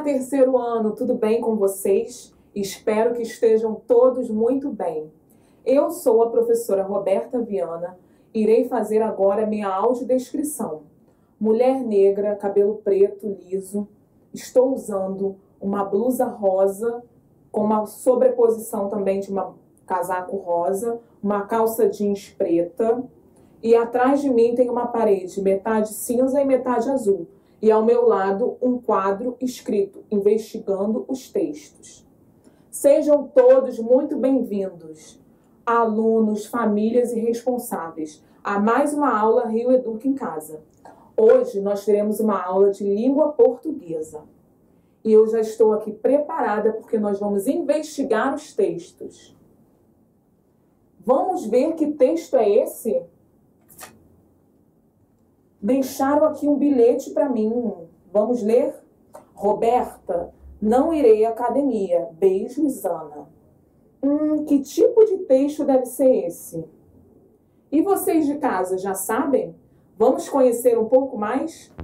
Olá, terceiro ano, tudo bem com vocês? Espero que estejam todos muito bem. Eu sou a professora Roberta Viana, irei fazer agora minha audiodescrição. Mulher negra, cabelo preto, liso, estou usando uma blusa rosa, com uma sobreposição também de um casaco rosa, uma calça jeans preta, e atrás de mim tem uma parede, metade cinza e metade azul. E ao meu lado, um quadro escrito, investigando os textos. Sejam todos muito bem-vindos, alunos, famílias e responsáveis, a mais uma aula Rio Educa em Casa. Hoje nós teremos uma aula de língua portuguesa. E eu já estou aqui preparada porque nós vamos investigar os textos. Vamos ver que texto é esse? Deixaram aqui um bilhete para mim. Vamos ler? Roberta, não irei à academia. Beijos, Ana. Que tipo de texto deve ser esse? E vocês de casa já sabem? Vamos conhecer um pouco mais?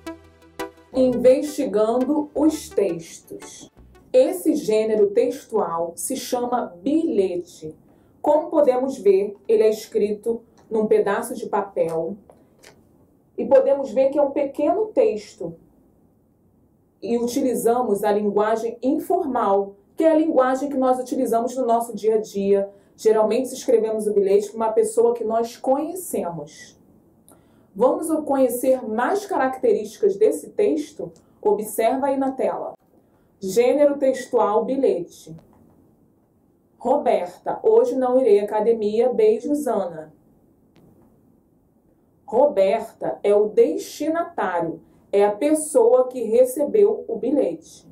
Investigando os textos. Esse gênero textual se chama bilhete. Como podemos ver, ele é escrito num pedaço de papel. E podemos ver que é um pequeno texto. E utilizamos a linguagem informal, que é a linguagem que nós utilizamos no nosso dia a dia. Geralmente escrevemos o bilhete para uma pessoa que nós conhecemos. Vamos conhecer mais características desse texto? Observa aí na tela. Gênero textual, bilhete. Roberta, hoje não irei à academia. Beijos, Ana. Roberta é o destinatário, é a pessoa que recebeu o bilhete.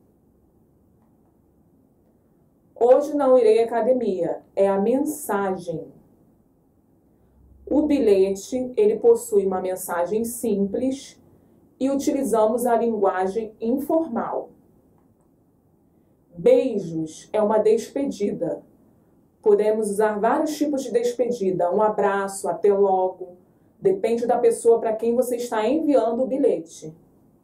Hoje não irei à academia, é a mensagem. O bilhete, ele possui uma mensagem simples e utilizamos a linguagem informal. Beijos é uma despedida. Podemos usar vários tipos de despedida, um abraço, até logo. Depende da pessoa para quem você está enviando o bilhete.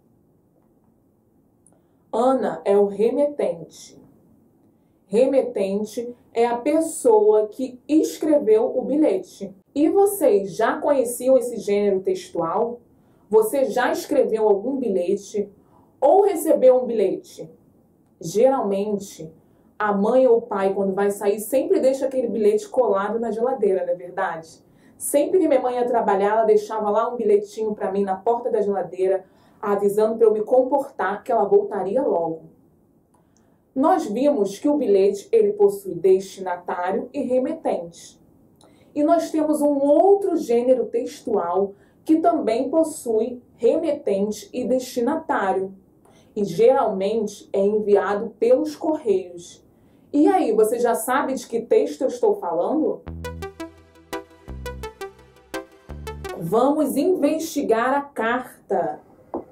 Ana é o remetente. Remetente é a pessoa que escreveu o bilhete. E vocês já conheciam esse gênero textual? Você já escreveu algum bilhete ou recebeu um bilhete? Geralmente, a mãe ou o pai, quando vai sair, sempre deixa aquele bilhete colado na geladeira, não é verdade? Sempre que minha mãe ia trabalhar, ela deixava lá um bilhetinho para mim na porta da geladeira, avisando para eu me comportar que ela voltaria logo. Nós vimos que o bilhete ele possui destinatário e remetente. E nós temos um outro gênero textual que também possui remetente e destinatário. E geralmente é enviado pelos correios. E aí, você já sabe de que texto eu estou falando? Vamos investigar a carta.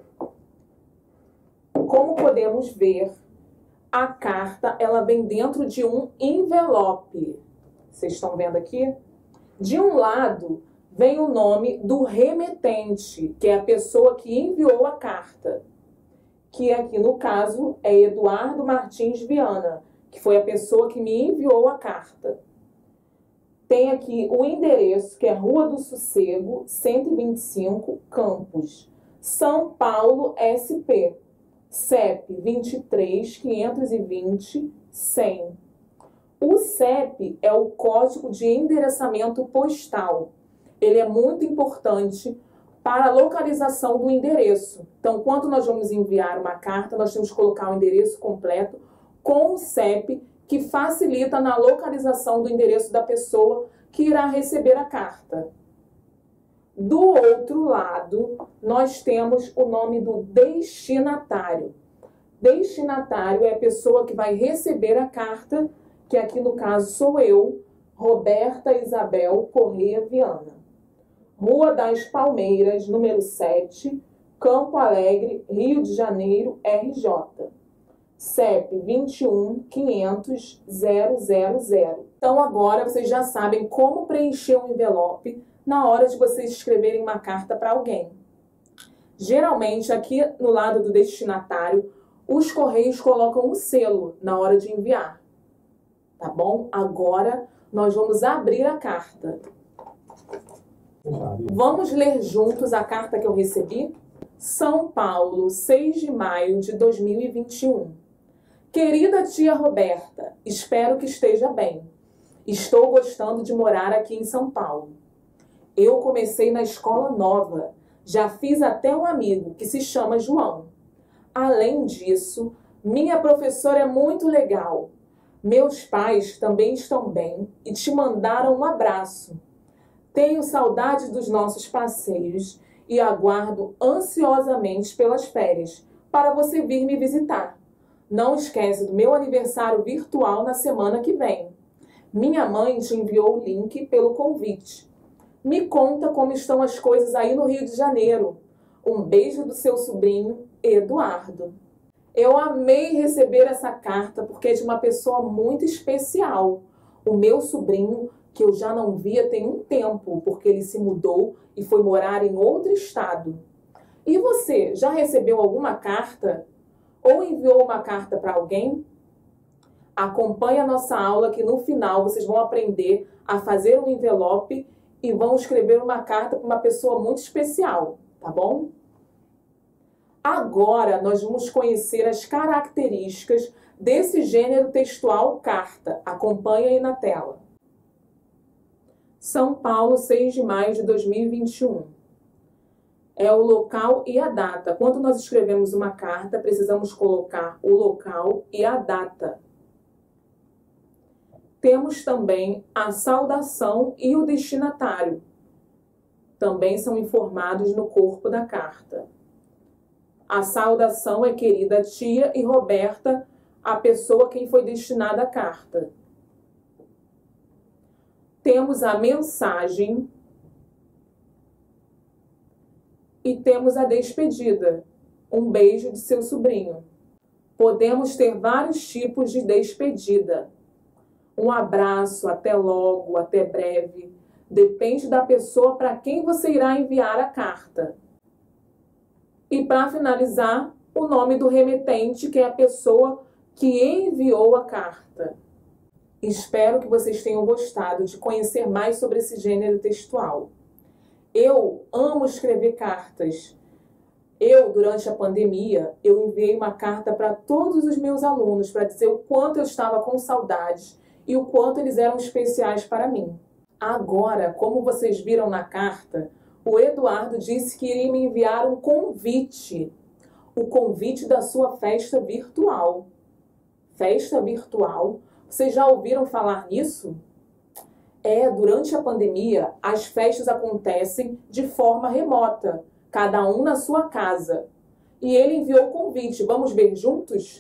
Como podemos ver, a carta ela vem dentro de um envelope. Vocês estão vendo aqui? De um lado vem o nome do remetente, que é a pessoa que enviou a carta. Que aqui no caso é Eduardo Martins Viana, que foi a pessoa que me enviou a carta. Tem aqui o endereço, que é Rua do Sossego, 125, Campos, São Paulo, SP, CEP 23 520 100. O CEP é o Código de Endereçamento Postal. Ele é muito importante para a localização do endereço. Então, quando nós vamos enviar uma carta, nós temos que colocar o endereço completo com o CEP, que facilita na localização do endereço da pessoa que irá receber a carta. Do outro lado, nós temos o nome do destinatário. Destinatário é a pessoa que vai receber a carta, que aqui no caso sou eu, Roberta Isabel Correia Viana. Rua das Palmeiras, número 7, Campo Alegre, Rio de Janeiro, RJ. CEP 21 500 000. Então agora vocês já sabem como preencher um envelope na hora de vocês escreverem uma carta para alguém. Geralmente aqui no lado do destinatário os correios colocam um selo na hora de enviar, tá bom? Agora nós vamos abrir a carta. Vamos ler juntos a carta que eu recebi? São Paulo, 6 de maio de 2021. Querida tia Roberta, espero que esteja bem. Estou gostando de morar aqui em São Paulo. Eu comecei na escola nova. Já fiz até um amigo que se chama João. Além disso, minha professora é muito legal. Meus pais também estão bem e te mandaram um abraço. Tenho saudade dos nossos passeios e aguardo ansiosamente pelas férias para você vir me visitar. Não esquece do meu aniversário virtual na semana que vem. Minha mãe te enviou o link pelo convite. Me conta como estão as coisas aí no Rio de Janeiro. Um beijo do seu sobrinho, Eduardo. Eu amei receber essa carta porque é de uma pessoa muito especial. O meu sobrinho, que eu já não via tem um tempo, porque ele se mudou e foi morar em outro estado. E você, já recebeu alguma carta? Ou enviou uma carta para alguém? Acompanhe a nossa aula que no final vocês vão aprender a fazer um envelope e vão escrever uma carta para uma pessoa muito especial, tá bom? Agora nós vamos conhecer as características desse gênero textual carta. Acompanhe aí na tela. São Paulo, 6 de maio de 2021. É o local e a data. Quando nós escrevemos uma carta, precisamos colocar o local e a data. Temos também a saudação e o destinatário. Também são informados no corpo da carta. A saudação é querida tia e Roberta, a pessoa a quem foi destinada a carta. Temos a mensagem e temos a despedida, um beijo de seu sobrinho. Podemos ter vários tipos de despedida. Um abraço, até logo, até breve. Depende da pessoa para quem você irá enviar a carta. E para finalizar, o nome do remetente, que é a pessoa que enviou a carta. Espero que vocês tenham gostado de conhecer mais sobre esse gênero textual. Eu amo escrever cartas. Durante a pandemia, eu enviei uma carta para todos os meus alunos para dizer o quanto eu estava com saudades e o quanto eles eram especiais para mim. Agora, como vocês viram na carta, o Eduardo disse que iria me enviar um convite. O convite da sua festa virtual. Festa virtual? Vocês já ouviram falar nisso? Durante a pandemia, as festas acontecem de forma remota, cada um na sua casa. E ele enviou o convite. Vamos ver juntos?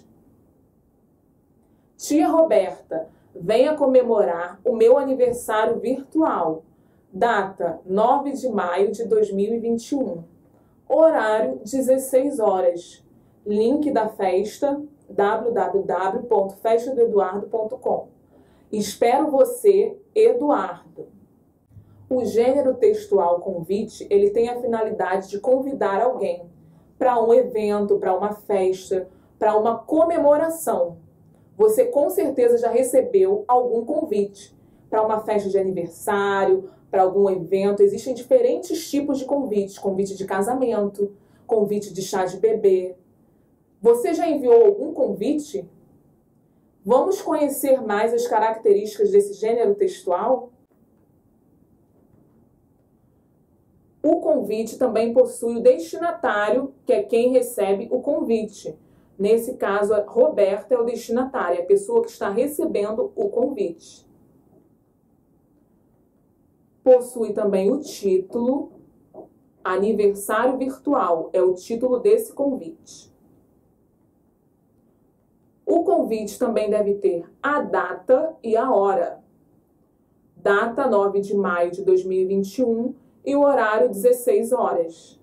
Tia Roberta, venha comemorar o meu aniversário virtual. Data 9 de maio de 2021. Horário 16 horas. Link da festa www.festadoeduardo.com. Espero você, Eduardo. O gênero textual convite, ele tem a finalidade de convidar alguém para um evento, para uma festa, para uma comemoração. Você com certeza já recebeu algum convite para uma festa de aniversário, para algum evento. Existem diferentes tipos de convites. Convite de casamento, convite de chá de bebê. Você já enviou algum convite? Vamos conhecer mais as características desse gênero textual? O convite também possui o destinatário, que é quem recebe o convite. Nesse caso, a Roberta é o destinatário, a pessoa que está recebendo o convite. Possui também o título, aniversário virtual, é o título desse convite. O convite também deve ter a data e a hora. Data 9 de maio de 2021 e o horário 16 horas.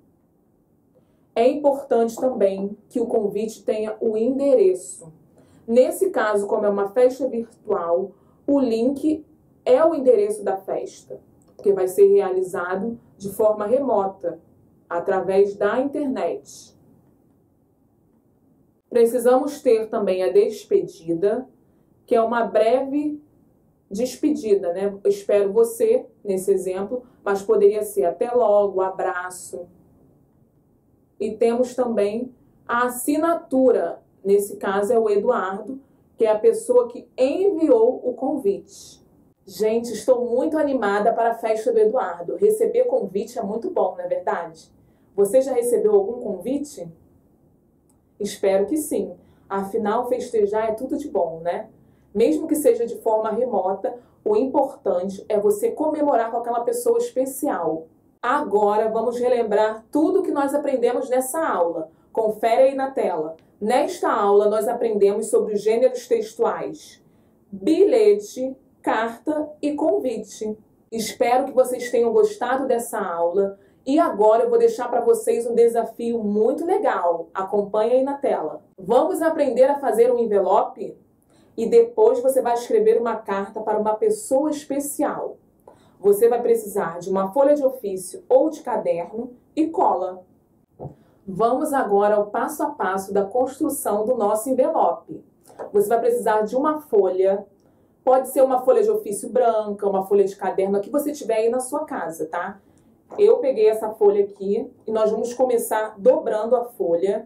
É importante também que o convite tenha o endereço. Nesse caso, como é uma festa virtual, o link é o endereço da festa, porque vai ser realizado de forma remota, através da internet. Precisamos ter também a despedida, que é uma breve despedida, né? Eu espero você, nesse exemplo, mas poderia ser até logo, abraço. E temos também a assinatura, nesse caso é o Eduardo, que é a pessoa que enviou o convite. Gente, estou muito animada para a festa do Eduardo. Receber convite é muito bom, não é verdade? Você já recebeu algum convite? Espero que sim. Afinal, festejar é tudo de bom, né? Mesmo que seja de forma remota, o importante é você comemorar com aquela pessoa especial. Agora vamos relembrar tudo que nós aprendemos nessa aula. Confere aí na tela. Nesta aula nós aprendemos sobre os gêneros textuais: bilhete, carta e convite. Espero que vocês tenham gostado dessa aula. E agora eu vou deixar para vocês um desafio muito legal. Acompanhe aí na tela. Vamos aprender a fazer um envelope? E depois você vai escrever uma carta para uma pessoa especial. Você vai precisar de uma folha de ofício ou de caderno e cola. Vamos agora ao passo a passo da construção do nosso envelope. Você vai precisar de uma folha, pode ser uma folha de ofício branca, uma folha de caderno, a que você tiver aí na sua casa, tá? Eu peguei essa folha aqui e nós vamos começar dobrando a folha.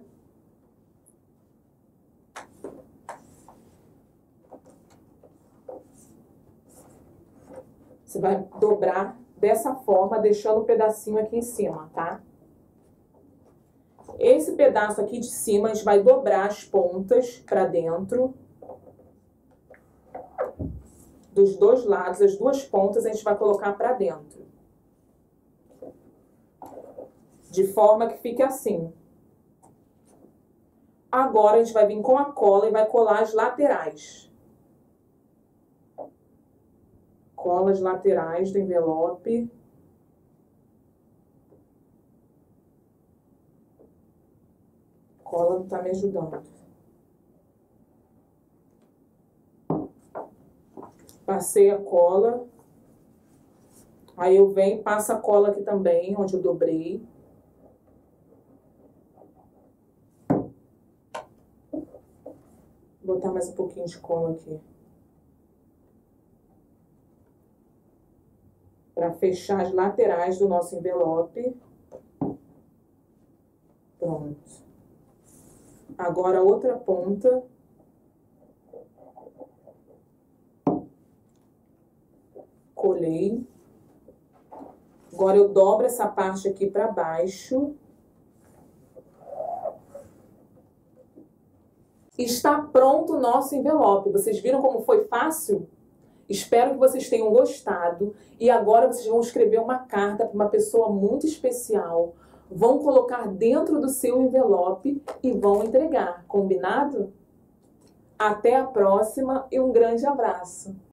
Você vai dobrar dessa forma, deixando um pedacinho aqui em cima, tá? Esse pedaço aqui de cima, a gente vai dobrar as pontas para dentro. Dos dois lados, as duas pontas, a gente vai colocar para dentro. De forma que fique assim. Agora, a gente vai vir com a cola e vai colar as laterais. Cola as laterais do envelope. Cola não tá me ajudando. Passei a cola. Aí eu venho e passo a cola aqui também, onde eu dobrei. Vou botar mais um pouquinho de cola aqui. Para fechar as laterais do nosso envelope. Pronto. Agora a outra ponta. Colei. Agora eu dobro essa parte aqui para baixo. Está pronto o nosso envelope. Vocês viram como foi fácil? Espero que vocês tenham gostado. E agora vocês vão escrever uma carta para uma pessoa muito especial. Vão colocar dentro do seu envelope e vão entregar. Combinado? Até a próxima e um grande abraço!